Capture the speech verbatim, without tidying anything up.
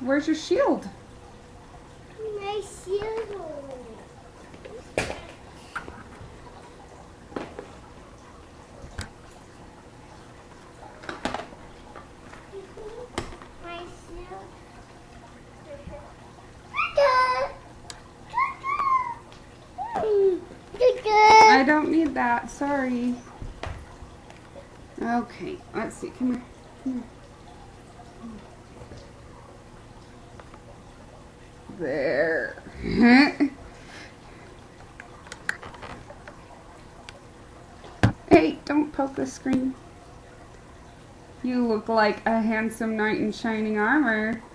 Where's your shield? My shield. My shield. I don't need that. Sorry. Okay, let's see. Come here. Come here. There. Hey, don't poke the screen. You look like a handsome knight in shining armor.